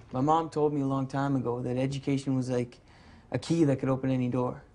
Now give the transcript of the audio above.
My mom told me a long time ago that education was like a key that could open any door.